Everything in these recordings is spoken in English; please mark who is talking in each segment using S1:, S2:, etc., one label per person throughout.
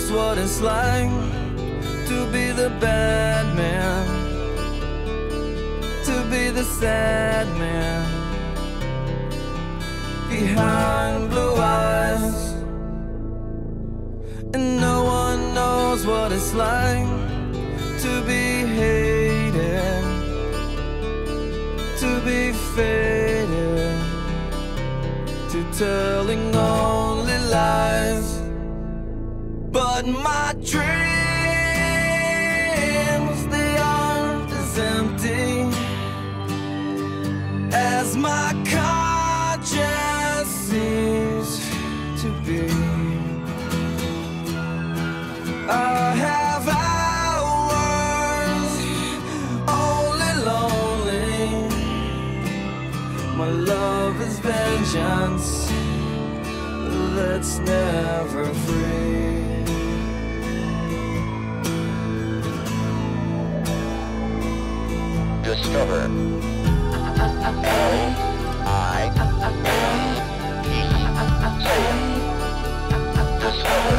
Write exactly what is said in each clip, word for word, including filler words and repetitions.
S1: knows what it's like to be the bad man, to be the sad man behind blue eyes. And no one knows what it's like to be hated, to be faded, to telling only lies. But my dreams, they aren't as empty as my conscience seems to be. I have hours only lonely. My love is vengeance that's never free.
S2: Discover. L I E. Say it. Discover.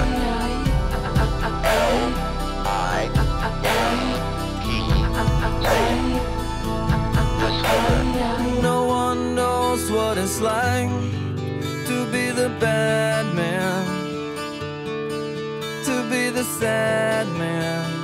S2: L I E. Say it. Discover.
S1: No one knows what it's like to be the bad man, to be the sad man